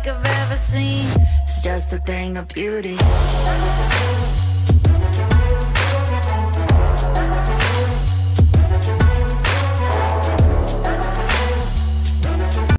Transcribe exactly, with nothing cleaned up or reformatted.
like I've ever seen. It's just a thing of beauty.